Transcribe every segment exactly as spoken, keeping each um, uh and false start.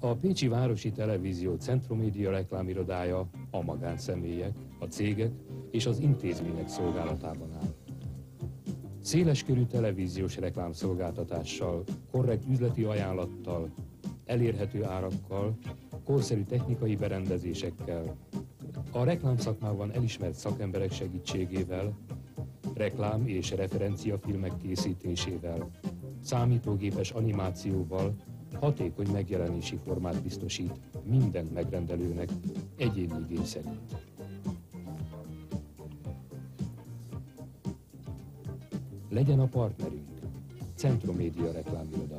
A Pécsi Városi Televízió Centromédia reklámirodája a magánszemélyek, a cégek és az intézmények szolgálatában áll. Széleskörű televíziós reklámszolgáltatással, korrekt üzleti ajánlattal, elérhető árakkal, korszerű technikai berendezésekkel, a reklámszakmában elismert szakemberek segítségével, reklám- és referenciafilmek készítésével, számítógépes animációval hatékony megjelenési formát biztosít minden megrendelőnek egyéni igény szerint. Legyen a partnerünk, Centromédia reklámiroda.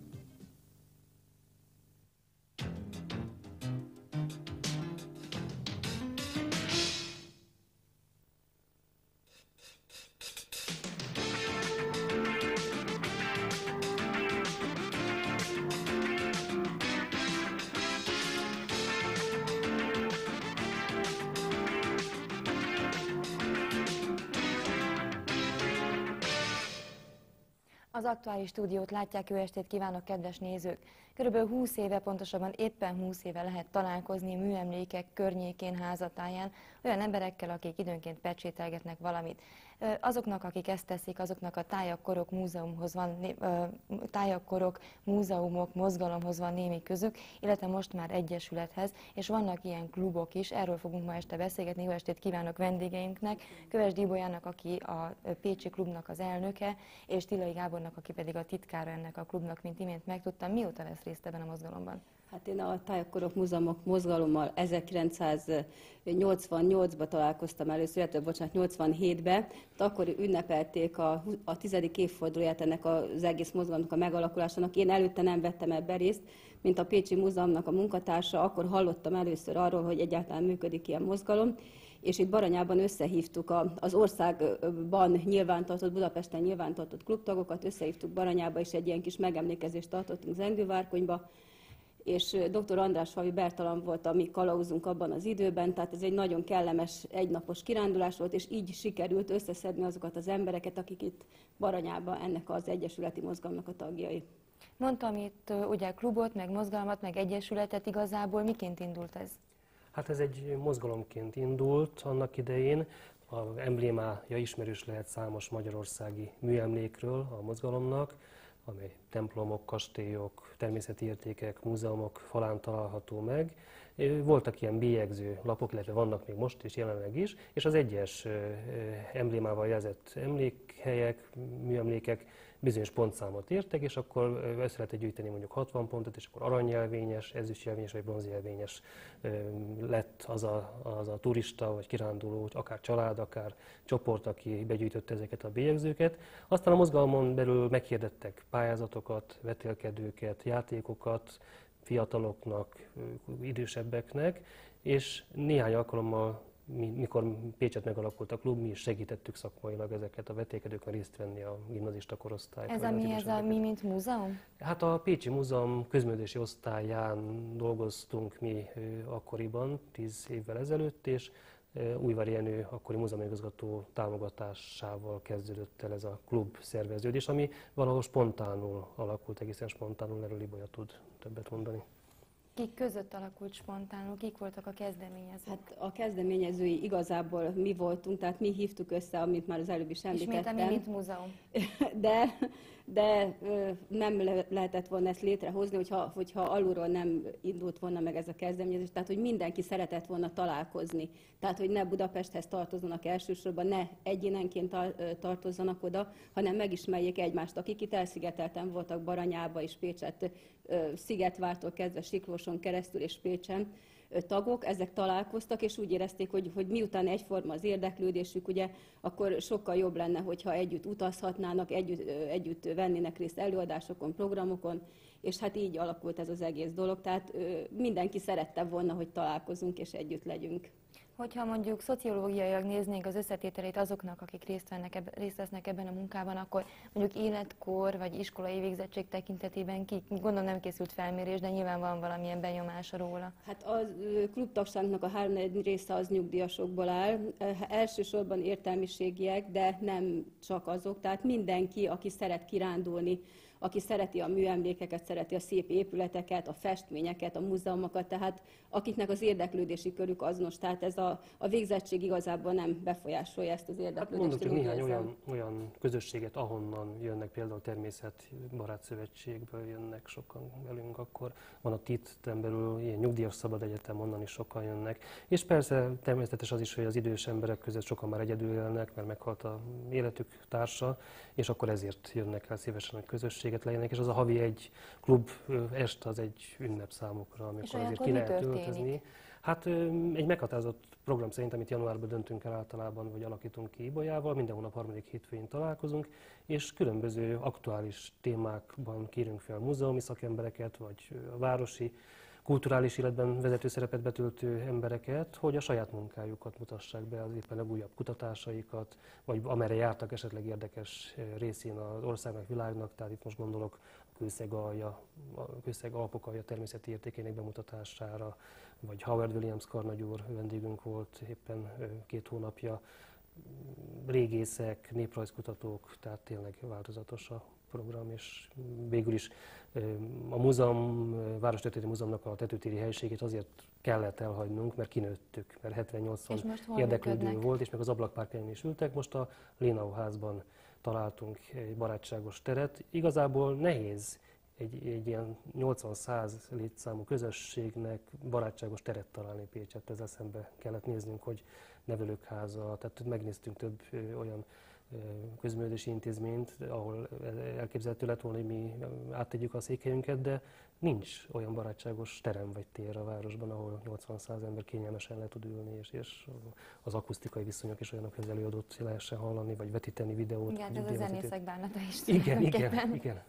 Az aktuális stúdiót látják, jó estét kívánok, kedves nézők! Körülbelül húsz éve, pontosabban éppen húsz éve lehet találkozni műemlékek környékén, házatáján olyan emberekkel, akik időnként pecsételgetnek valamit. Azoknak, akik ezt teszik, azoknak a tájakkorok múzeumhoz van, tájakkorok, múzeumok, mozgalomhoz van némi közük, illetve most már egyesülethez, és vannak ilyen klubok is, erről fogunk ma este beszélgetni. Jó estét kívánok vendégeinknek, Köves Díbolyának, aki a Pécsi klubnak az elnöke, és Tillai Gábornak, aki pedig a titkára ennek a klubnak, mint imént megtudtam. Mióta vesz részt ebben a mozgalomban? Hát én a Tájakkorok Múzeumok mozgalommal ezerkilencszáznyolcvannyolcban találkoztam először, illetve bocsánat, nyolcvanhétben. Akkor ünnepelték a, a tizedik évfordulóját ennek az egész mozgalomnak a megalakulásának. Én előtte nem vettem ebben részt, mint a Pécsi Múzeumnak a munkatársa, akkor hallottam először arról, hogy egyáltalán működik ilyen mozgalom. És itt Baranyában összehívtuk az országban nyilvántartott, Budapesten nyilvántartott klubtagokat, összehívtuk Baranyába, és egy ilyen kis megemlékezést tartottunk Zengővárkonyba, és dr. András Favi Bertalan volt a mi kalauzunk abban az időben, tehát ez egy nagyon kellemes egynapos kirándulás volt, és így sikerült összeszedni azokat az embereket, akik itt Baranyában ennek az egyesületi mozgalomnak a tagjai. Mondtam itt ugye klubot, meg mozgalmat, meg egyesületet, igazából miként indult ez? Hát ez egy mozgalomként indult annak idején, az emblémája ismerős lehet számos magyarországi műemlékről a mozgalomnak, amely templomok, kastélyok, természeti értékek, múzeumok falán található meg. Voltak ilyen bélyegző lapok, illetve vannak még most is, jelenleg is, és az egyes emblémával jelzett emlékhelyek, műemlékek bizonyos pontszámot értek, és akkor össze lehetett gyűjteni mondjuk hatvan pontot, és akkor aranyjelvényes, ezüstjelvényes vagy bronzjelvényes lett az a, az a turista vagy kiránduló, akár család, akár csoport, aki begyűjtötte ezeket a bélyegzőket. Aztán a mozgalmon belül meghirdettek pályázatokat, vetélkedőket, játékokat fiataloknak, idősebbeknek, és néhány alkalommal, mikor Pécset megalakult a klub, mi is segítettük szakmailag ezeket a vetélkedőkön részt venni a gimnazista korosztályban. Ez a mi, ez a mi, mint múzeum? Hát a Pécsi Múzeum közművelési osztályán dolgoztunk mi akkoriban, tíz évvel ezelőtt, és Újvári Jenő, akkori múzeumigazgató támogatásával kezdődött el ez a klub szerveződés, ami valahol spontánul alakult, egészen spontánul, erről Ibolya tud többet mondani. Kik között alakult spontánul, kik voltak a kezdeményezők? Hát a kezdeményezői igazából mi voltunk, tehát mi hívtuk össze, amit már az előbb is említettem. Ismét a mi, mint múzeum. De, de nem lehetett volna ezt létrehozni, hogyha, hogyha alulról nem indult volna meg ez a kezdeményezés, tehát hogy mindenki szeretett volna találkozni. Tehát, hogy ne Budapesthez tartozzanak elsősorban, ne egyénenként tartozzanak oda, hanem megismerjék egymást, akik itt elszigetelten voltak Baranyába és Pécset, Szigetvártól kezdve Siklóson keresztül és Pécsen tagok, ezek találkoztak, és úgy érezték, hogy, hogy miután egyforma az érdeklődésük, ugye, akkor sokkal jobb lenne, hogyha együtt utazhatnának, együtt, együtt vennének részt előadásokon, programokon, és hát így alakult ez az egész dolog. Tehát mindenki szerette volna, hogy találkozunk és együtt legyünk. Hogyha mondjuk szociológiailag néznénk az összetételét azoknak, akik részt, vennek eb részt vesznek ebben a munkában, akkor mondjuk életkor vagy iskolai végzettség tekintetében ki? Gondolom nem készült felmérés, de nyilván van valamilyen benyomása róla. Hát a klubtagságnak a háromnegyed része az nyugdíjasokból áll. Elsősorban értelmiségiek, de nem csak azok. Tehát mindenki, aki szeret kirándulni, aki szereti a műemlékeket, szereti a szép épületeket, a festményeket, a múzeumokat, tehát akiknek az érdeklődési körük azonos, tehát ez a, a végzettség igazából nem befolyásolja ezt az érdeklődést. Hát mondok csak néhány olyan, olyan közösséget, ahonnan jönnek, például Természetbarát Szövetségből jönnek sokan velünk, akkor van a TIT-en belül ilyen nyugdíjas szabad egyetem, onnan is sokan jönnek. És persze természetes az is, hogy az idős emberek között sokan már egyedül élnek, mert meghalt a életük társa, és akkor ezért jönnek el szívesen, hogy közösséget legyenek, és az a havi egy klub est az egy ünnep számukra, amikor azért ki lehet öltözni. Hát egy meghatározott program szerint, amit januárban döntünk el általában, vagy alakítunk ki Ibolyával, minden hónap harmadik hétfőjén találkozunk, és különböző aktuális témákban kérünk fel múzeumi szakembereket, vagy a városi, kulturális életben vezető szerepet betöltő embereket, hogy a saját munkájukat mutassák be, az éppen legújabb kutatásaikat, vagy amerre jártak esetleg érdekes részén az országnak, világnak, tehát itt most gondolok a Kőszeg-alja, a Kőszeg-Alpokalja természeti értékének bemutatására, vagy Howard Williams karnagyúr vendégünk volt éppen két hónapja, régészek, néprajzkutatók, tehát tényleg változatos a program, és végül is a múzeum, Várostörténeti Múzeumnak a tetőtéri helyiségét azért kellett elhagynunk, mert kinőttük, mert hetven-nyolcvan érdeklődő működnek? Volt, és meg az ablakpárkányon is ültek. Most a Lénau házban találtunk egy barátságos teret. Igazából nehéz egy, egy ilyen nyolcvan-száz létszámú közösségnek barátságos teret találni Pécsett. Ezzel szembe kellett néznünk, hogy nevelőkháza, tehát megnéztünk több olyan közművelési intézményt, ahol elképzelhető lett volna, hogy mi áttegyük a székhelyünket, de nincs olyan barátságos terem vagy tér a városban, ahol nyolcvan-száz ember kényelmesen le tud ülni, és, és az akusztikai viszonyok is olyanok, hogy az előadót lehessen hallani, vagy vetíteni videót. Igen, ez a zenészek bánata is. Igen, igen, igen.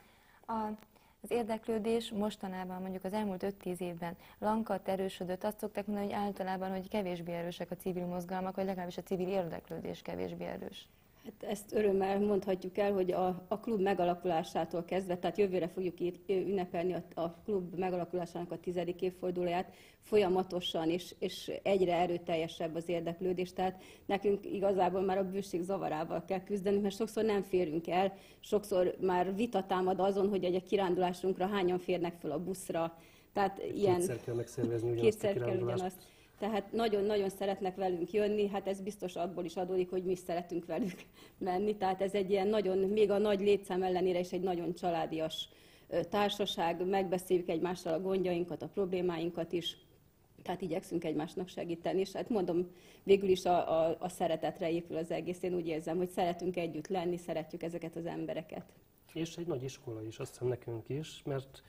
A, az érdeklődés mostanában, mondjuk az elmúlt öt-tíz évben lankadt, erősödött. Azt szokták mondani, hogy általában, hogy kevésbé erősek a civil mozgalmak, vagy legalábbis a civil érdeklődés kevésbé erős. Hát ezt örömmel mondhatjuk el, hogy a, a klub megalakulásától kezdve, tehát jövőre fogjuk itt ünnepelni a, a klub megalakulásának a tizedik évfordulóját, folyamatosan és, és egyre erőteljesebb az érdeklődés. Tehát nekünk igazából már a bőség zavarával kell küzdenünk, mert sokszor nem férünk el, sokszor már vita támad azon, hogy egy kirándulásunkra hányan férnek fel a buszra. Tehát ilyen, kétszer kell megszervezni ugyanazt kétszer a kirándulást. kell ugyanazt. Tehát nagyon-nagyon szeretnek velünk jönni, hát ez biztos abból is adódik, hogy mi is szeretünk velük menni. Tehát ez egy ilyen nagyon, még a nagy létszám ellenére is egy nagyon családias társaság, megbeszéljük egymással a gondjainkat, a problémáinkat is, tehát igyekszünk egymásnak segíteni. És hát mondom, végül is a, a, a szeretetre épül az egész. Én úgy érzem, hogy szeretünk együtt lenni, szeretjük ezeket az embereket. És egy nagy iskola is, azt hiszem nekünk is, mert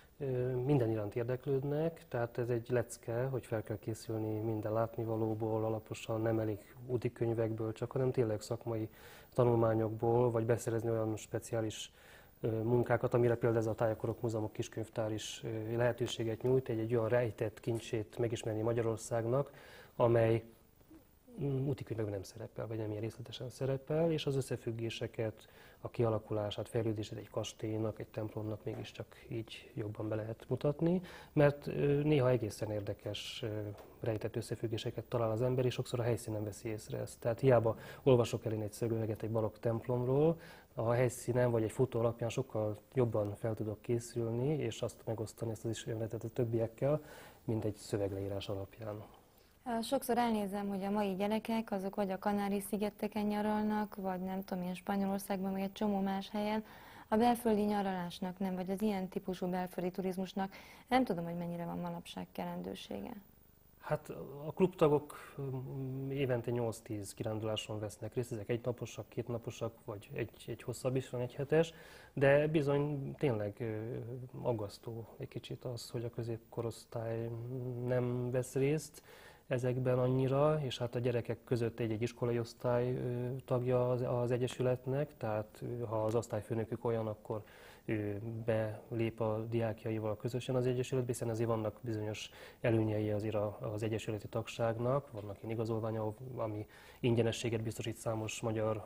minden iránt érdeklődnek, tehát ez egy lecke, hogy fel kell készülni minden látnivalóból, alaposan, nem elég úti könyvekből, csak hanem tényleg szakmai tanulmányokból, vagy beszerezni olyan speciális munkákat, amire például ez a Tájakorok Múzeumok Kiskönyvtár is lehetőséget nyújt, egy, egy olyan rejtett kincsét megismerni Magyarországnak, amely útikönyvekben nem szerepel, vagy nem ilyen részletesen szerepel, és az összefüggéseket, a kialakulását, fejlődését egy kastélynak, egy templomnak mégiscsak így jobban be lehet mutatni, mert néha egészen érdekes rejtett összefüggéseket talál az ember, és sokszor a helyszínen veszi észre ezt. Tehát hiába olvasok el én egy szövegeket egy barokk templomról, a helyszínen vagy egy fotó alapján sokkal jobban fel tudok készülni, és azt megosztani, ezt az ismeretet a többiekkel, mint egy szövegleírás alapján. Sokszor elnézem, hogy a mai gyerekek azok vagy a Kanári-szigeteken nyaralnak, vagy nem tudom, ilyen Spanyolországban, vagy egy csomó más helyen. A belföldi nyaralásnak nem, vagy az ilyen típusú belföldi turizmusnak nem tudom, hogy mennyire van manapság kelendősége. Hát a klubtagok évente nyolc-tíz kiránduláson vesznek részt, ezek egynaposak, kétnaposak, vagy egy, egy hosszabb is van, egy hetes, de bizony tényleg aggasztó egy kicsit az, hogy a középkorosztály nem vesz részt ezekben annyira, és hát a gyerekek között egy-egy iskolai osztály tagja az, az egyesületnek, tehát ha az osztályfőnökük olyan, akkor ő belép a diákjaival közösen az egyesületbe, hiszen azért vannak bizonyos előnyei azért az egyesületi tagságnak, vannak ilyen igazolványa, ami ingyenességet biztosít számos magyar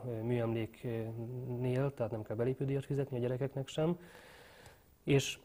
műemléknél, tehát nem kell belépődíjat fizetni a gyerekeknek sem. És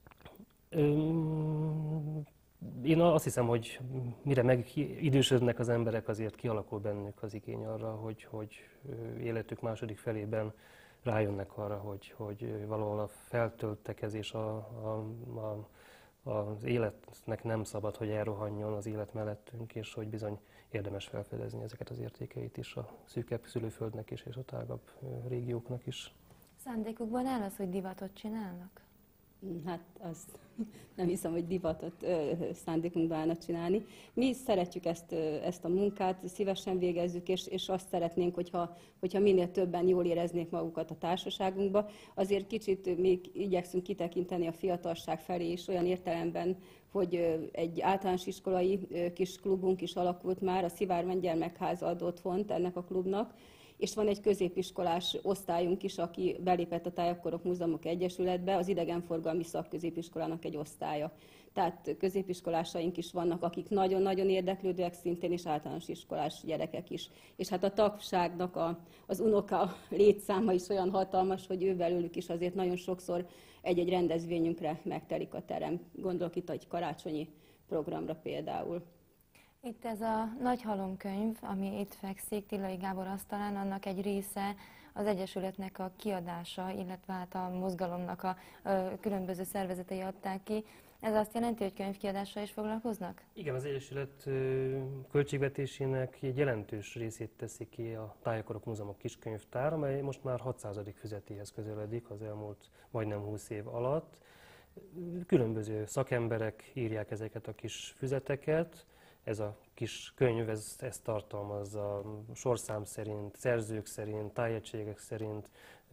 öm, én azt hiszem, hogy mire megidősödnek az emberek, azért kialakul bennük az igény arra, hogy, hogy életük második felében rájönnek arra, hogy, hogy valahol a feltöltekezés, a, a, a, az életnek nem szabad, hogy elrohanjon az élet mellettünk, és hogy bizony érdemes felfedezni ezeket az értékeit is a szűkebb szülőföldnek is, és a tágabb régióknak is. Szándékukban áll az, hogy divatot csinálnak? Hát az nem hiszem, hogy divatot ö, szándékunkban állna csinálni. Mi szeretjük ezt, ö, ezt a munkát, szívesen végezzük, és, és azt szeretnénk, hogyha, hogyha minél többen jól éreznék magukat a társaságunkba. Azért kicsit még igyekszünk kitekinteni a fiatalság felé is olyan értelemben, hogy ö, egy általános iskolai ö, kis klubunk is alakult már, a Szivárvány Gyermekháza ad otthont ennek a klubnak, és van egy középiskolás osztályunk is, aki belépett a Tájakkorok Múzeumok Egyesületbe, az Idegenforgalmi Szakközépiskolának egy osztálya. Tehát középiskolásaink is vannak, akik nagyon-nagyon érdeklődőek, szintén is általános iskolás gyerekek is. És hát a tagságnak a, az unoka létszáma is olyan hatalmas, hogy ő belőlük is azért nagyon sokszor egy-egy rendezvényünkre megtelik a terem. Gondolok itt egy karácsonyi programra például. Itt ez a Nagy halomkönyv, ami itt fekszik Tillai Gábor asztalán, annak egy része az Egyesületnek a kiadása, illetve hát a mozgalomnak a ö, különböző szervezetei adták ki. Ez azt jelenti, hogy könyvkiadással is foglalkoznak? Igen, az Egyesület ö, költségvetésének egy jelentős részét teszi ki a Tájakkorok Múzeumok Kiskönyvtár, amely most már hatszázadik füzetéhez közeledik az elmúlt majdnem húsz év alatt. Különböző szakemberek írják ezeket a kis füzeteket. Ez a kis könyv, ez, ez tartalmazza sorszám szerint, szerzők szerint, tájegységek szerint,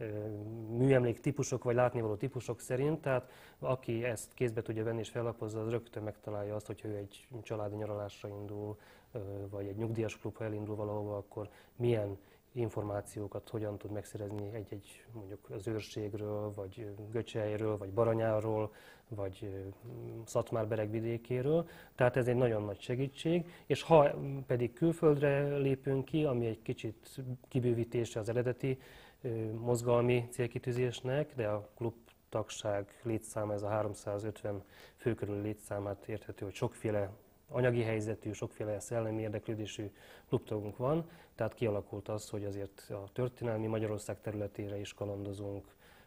műemlék típusok vagy látnivaló típusok szerint, tehát aki ezt kézbe tudja venni és fellapozza, az rögtön megtalálja azt, hogyha ő egy családi nyaralásra indul, vagy egy nyugdíjas klub, ha elindul valahova, akkor milyen információkat hogyan tud megszerezni egy-egy mondjuk az őrségről, vagy Göcseljéről, vagy Baranyáról, vagy Szatmár-Bereg vidékéről. Tehát ez egy nagyon nagy segítség, és ha pedig külföldre lépünk ki, ami egy kicsit kibővítése az eredeti mozgalmi célkitűzésnek, de a klub tagság létszáma, ez a háromszázötven fő körül létszámát érthető, hogy sokféle anyagi helyzetű, sokféle szellemi érdeklődésű klubtagunk van, tehát kialakult az, hogy azért a történelmi Magyarország területére is kalandozunk,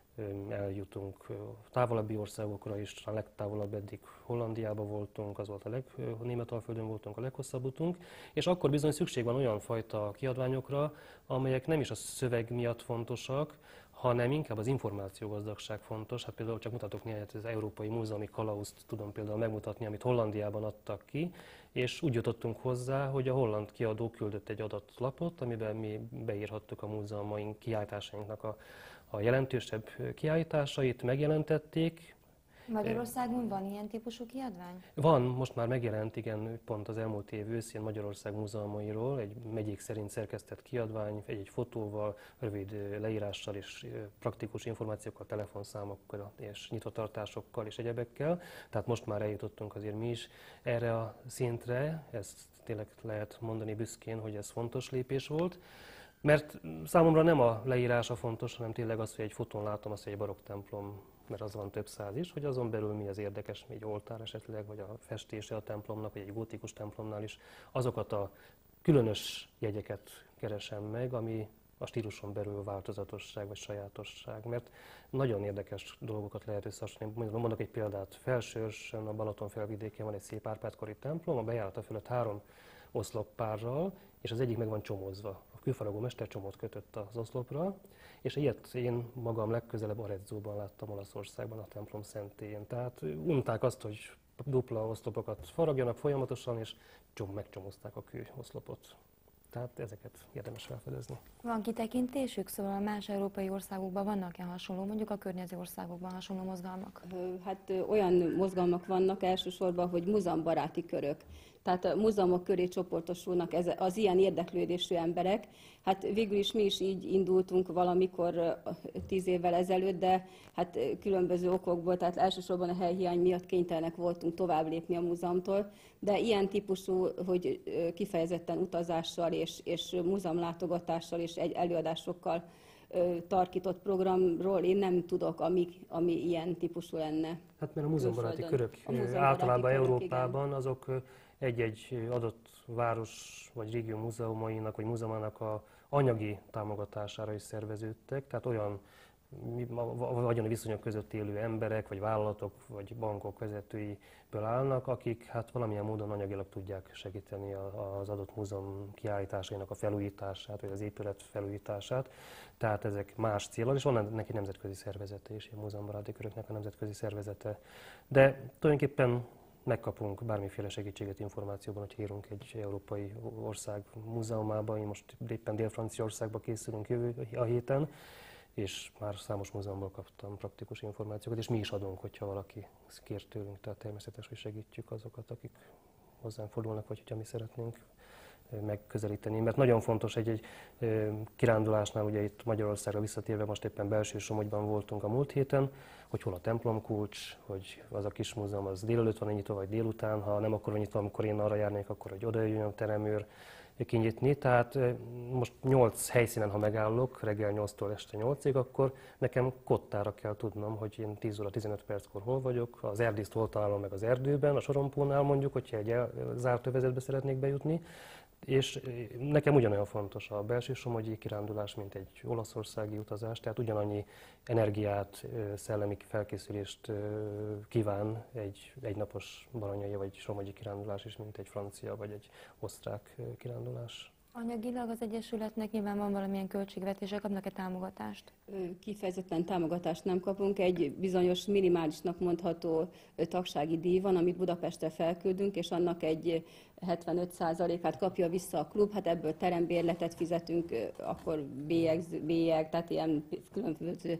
eljutunk távolabbi országokra is, a legtávolabb eddig Hollandiába voltunk, az volt a leg, Németalföldön voltunk, a leghosszabb utunk, és akkor bizony szükség van olyan fajta kiadványokra, amelyek nem is a szöveg miatt fontosak, hanem inkább az információgazdagság fontos. Hát például csak mutatok néhányat, az Európai Múzeumi Kalauzt tudom például megmutatni, amit Hollandiában adtak ki, és úgy jutottunk hozzá, hogy a holland kiadó küldött egy adatlapot, amiben mi beírhattuk a múzeumaink kiállításainknak a, a jelentősebb kiállításait, megjelentették. Magyarországon van ilyen típusú kiadvány? Van, most már megjelent, igen, pont az elmúlt év őszén Magyarország múzeumairól, egy megyék szerint szerkesztett kiadvány, egy-egy fotóval, rövid leírással és praktikus információkkal, telefonszámokkal és nyitvatartásokkal és egyebekkel. Tehát most már eljutottunk azért mi is erre a szintre, ezt tényleg lehet mondani büszkén, hogy ez fontos lépés volt. Mert számomra nem a leírása fontos, hanem tényleg az, hogy egy fotón látom azt, hogy egy barokk templom, mert az van több száz is, hogy azon belül mi az érdekes, mi egy oltár esetleg, vagy a festése a templomnak, vagy egy gótikus templomnál is. Azokat a különös jegyeket keresem meg, ami a stíluson belül változatosság vagy sajátosság, mert nagyon érdekes dolgokat lehet összehasonlítani. Mondok egy példát, Felsőrsön, a Balaton felvidékén van egy szép Árpád-kori templom, a bejárata fölött három oszloppárral, és az egyik meg van csomózva. A kőfaragó mester csomót kötött az oszlopra, és ilyet én magam legközelebb Arezzóban láttam, Olaszországban, a templom szentélyén. Tehát unták azt, hogy dupla oszlopokat faragjanak folyamatosan, és csom, megcsomozták a kőoszlopot. Tehát ezeket érdemes felfedezni. Van kitekintésük? Szóval más európai országokban vannak-e hasonló, mondjuk a környező országokban hasonló mozgalmak? Hát olyan mozgalmak vannak elsősorban, hogy múzeumbaráti körök. Tehát a múzeumok köré csoportosulnak ez, az ilyen érdeklődésű emberek. Hát végül is mi is így indultunk valamikor tíz évvel ezelőtt, de hát különböző okokból, tehát elsősorban a helyhiány miatt kénytelenek voltunk tovább lépni a múzeumtól. De ilyen típusú, hogy kifejezetten utazással és, és múzeumlátogatással és egy előadásokkal tarkított programról én nem tudok, ami, ami ilyen típusú lenne. Hát mert a múzeumbaráti körök A múzeumbaráti általában körök, Európában igen. azok egy-egy adott város vagy régió múzeumainak vagy múzeumának a anyagi támogatására is szerveződtek, tehát olyan vagyoni viszonyok között élő emberek, vagy vállalatok, vagy bankok vezetőiből állnak, akik hát valamilyen módon anyagilag tudják segíteni az adott múzeum kiállításainak a felújítását, vagy az épület felújítását. Tehát ezek más célon, és van neki nemzetközi szervezete is, a múzeumbaráti köröknek a nemzetközi szervezete. De tulajdonképpen megkapunk bármiféle segítséget információban, hogy írunk egy európai ország múzeumába. Én most éppen Dél-Franciaországba készülünk jövő a héten, és már számos múzeumból kaptam praktikus információkat, és mi is adunk, hogyha valaki kér tőlünk, tehát természetes, hogy segítjük azokat, akik hozzánk fordulnak, vagy hogyha mi szeretnénk megközelíteni. Mert nagyon fontos egy, egy kirándulásnál, ugye itt Magyarországra visszatérve, most éppen Belső-Somogyban voltunk a múlt héten, hogy hol a templomkulcs, hogy az a kis múzeum az délelőtt van nyitva, vagy délután, ha nem akkor van nyitva, amikor én arra járnék, akkor hogy oda jöjjön a teremőr kinyitni. Tehát most nyolc helyszínen, ha megállok, reggel nyolctól este nyolcig, akkor nekem kottára kell tudnom, hogy én tíz óra tizenöt perckor hol vagyok, az erdészt hol találom meg az erdőben, a sorompónál mondjuk, hogyha egy zárt övezetbe szeretnék bejutni. És nekem ugyanolyan fontos a Belső-Somogyi kirándulás, mint egy olaszországi utazás, tehát ugyanannyi energiát, szellemi felkészülést kíván egy egynapos baranyai vagy somogyi kirándulás is, mint egy francia vagy egy osztrák kirándulás. Anyagilag az Egyesületnek nyilván van valamilyen költségvetése, kapnak-e támogatást? Kifejezetten támogatást nem kapunk, egy bizonyos minimálisnak mondható tagsági díj van, amit Budapestre felküldünk, és annak egy hetvenöt százalékát kapja vissza a klub, hát ebből terembérletet fizetünk, akkor bélyeg, bélyeg tehát ilyen különböző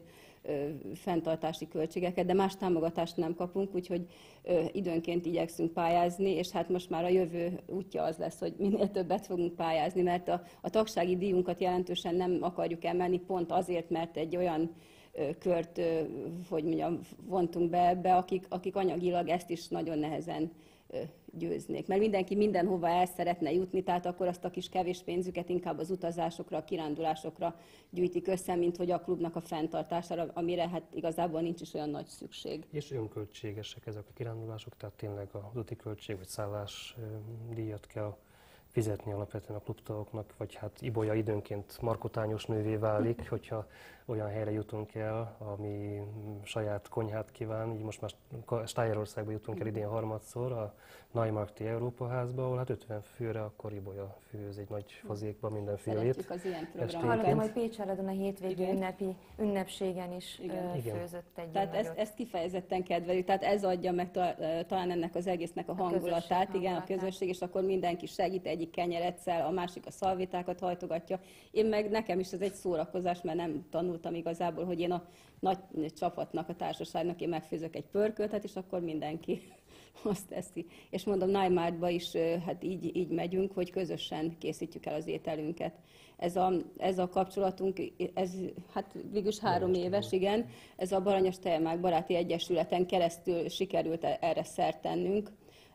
fenntartási költségeket, de más támogatást nem kapunk, úgyhogy ö, időnként igyekszünk pályázni, és hát most már a jövő útja az lesz, hogy minél többet fogunk pályázni, mert a, a tagsági díjunkat jelentősen nem akarjuk emelni, pont azért, mert egy olyan ö, kört, ö, hogy mondjam, vontunk be ebbe, akik, akik anyagilag ezt is nagyon nehezen ö, győznék. Mert mindenki mindenhova el szeretne jutni, tehát akkor azt a kis kevés pénzüket inkább az utazásokra, a kirándulásokra gyűjtik össze, mint hogy a klubnak a fenntartására, amire hát igazából nincs is olyan nagy szükség. És önköltségesek ezek a kirándulások, tehát tényleg az úti költség vagy szállás díjat kell fizetni alapvetően a klubtagoknak, vagy hát Ibolya időnként markotányos nővé válik, hogyha olyan helyre jutunk el, ami saját konyhát kíván. Így most már Stájerországba jutunk el idén harmadszor, a Neumarkti Európa házba, ahol hát ötven főre akkor Ibolya főz egy nagy fazékba mindenfélét. Szeretjük az ilyen programokat. Hallottam, hogy Pécseredon a hétvégi ünnepi, ünnepségen is Igen. főzött egy Tehát ezt, ezt kifejezetten kedveljük, tehát ez adja meg talán ennek az egésznek a hangulatát, közösség igen, hangulatát. a közösség, és akkor mindenki segít, egyik kenyeretszel, a másik a szalvétákat hajtogatja. Én meg nekem is ez egy szórakozás, mert nem tanultam igazából, hogy én a nagy csapatnak, a társaságnak én megfőzök egy pörköltet, és akkor mindenki azt teszi. És mondom, Neumarktba is hát így, így megyünk, hogy közösen készítjük el az ételünket. Ez a, ez a kapcsolatunk, ez hát végülis három éves, igen, ez a Baranyos Tejelmák Baráti Egyesületen keresztül sikerült erre szert tennünk.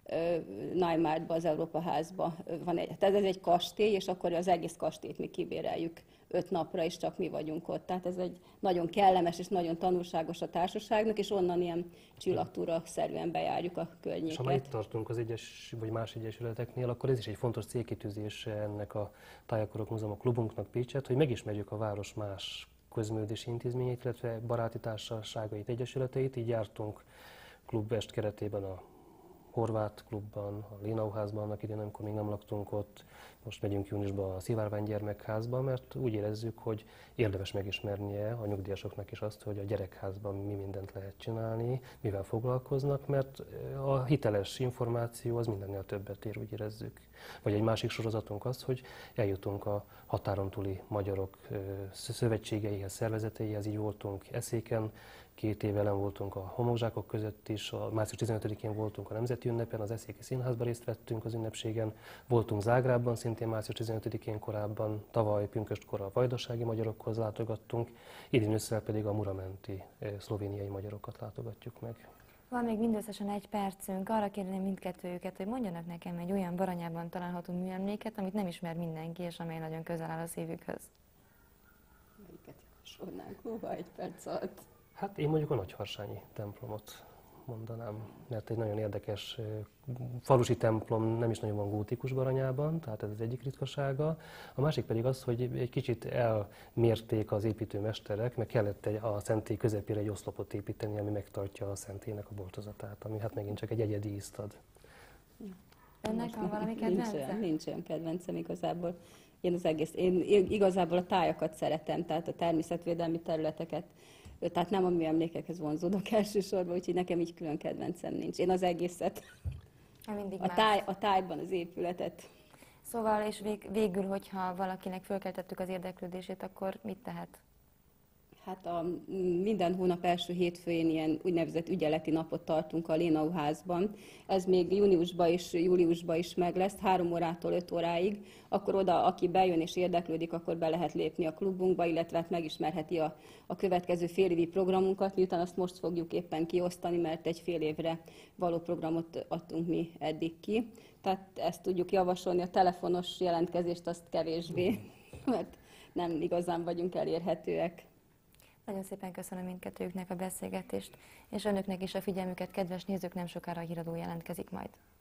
Neumarktba, az Európa házba van egy, tehát ez egy kastély, és akkor az egész kastélyt mi kibéreljük öt napra, és csak mi vagyunk ott. Tehát ez egy nagyon kellemes és nagyon tanulságos a társaságnak, és onnan ilyen csillagtúra szerűen bejárjuk a környéket. És ha már itt tartunk az egyes vagy más egyesületeknél, akkor ez is egy fontos célkitűzés ennek a Tájakorok Múzeum, a klubunknak Pécset, hogy megismerjük a város más közművelési intézményeit, illetve baráti társaságait, egyesületeit. Így jártunk klubest keretében a Horváth klubban, a Lénauházban, annak idén, amikor még nem laktunk ott. Most megyünk júniusban a Szivárvány gyermekházba, mert úgy érezzük, hogy érdemes megismernie a nyugdíjasoknak is azt, hogy a gyerekházban mi mindent lehet csinálni, mivel foglalkoznak, mert a hiteles információ az mindennél többet ér, úgy érezzük. Vagy egy másik sorozatunk az, hogy eljutunk a határon túli magyarok szövetségeihez, szervezeteihez, így voltunk Eszéken, két éve ellen voltunk a homokzsákok között is, a március tizenötödikén voltunk a Nemzeti Ünnepen, az Eszéki Színházban részt vettünk az ünnepségen, voltunk Zágrábban szintén március tizenötödikén korábban, tavaly pünköstkor a vajdasági magyarokhoz látogattunk, idén ősszel pedig a muramenti szlovéniai magyarokat látogatjuk meg. Van még mindösszesen egy percünk, arra kérném mindkettőjüket, hogy mondjanak nekem egy olyan Baranyában található műemléket, amit nem ismer mindenki, és amely nagyon közel áll a szívükhöz. Melyiket javasolnánk? Húha, egy perc alatt. Hát én mondjuk a Nagyharsányi templomot mondanám, mert egy nagyon érdekes falusi templom, nem is nagyon van gótikus Baranyában, tehát ez az egyik ritkasága. A másik pedig az, hogy egy kicsit elmérték az építőmesterek, meg kellett egy, a szentély közepére egy oszlopot építeni, ami megtartja a szentélynek a boltozatát, ami hát megint csak egy egyedi ízt ad. Önnek van valami nincs kedvence? olyan, nincs olyan kedvencem igazából. Én az egész, én igazából a tájakat szeretem, tehát a természetvédelmi területeket, tehát nem a műemlékekhez vonzódok elsősorban, úgyhogy nekem így külön kedvencem nincs. Én az egészet, Mindig a, táj, a tájban az épületet. Szóval, és vég, végül, hogyha valakinek fölkeltettük az érdeklődését, akkor mit tehet? Hát a, minden hónap első hétfőjén ilyen úgynevezett ügyeleti napot tartunk a Lénau házban. Ez még júniusban és júliusban is meg lesz, három órától öt óráig. Akkor oda, aki bejön és érdeklődik, akkor be lehet lépni a klubunkba, illetve hát megismerheti a, a következő félévi programunkat, miután azt most fogjuk éppen kiosztani, mert egy fél évre való programot adtunk mi eddig ki. Tehát ezt tudjuk javasolni, a telefonos jelentkezést azt kevésbé, mert nem igazán vagyunk elérhetőek. Nagyon szépen köszönöm mindkettőjüknek a beszélgetést, és önöknek is a figyelmüket, kedves nézők, nem sokára a híradó jelentkezik majd.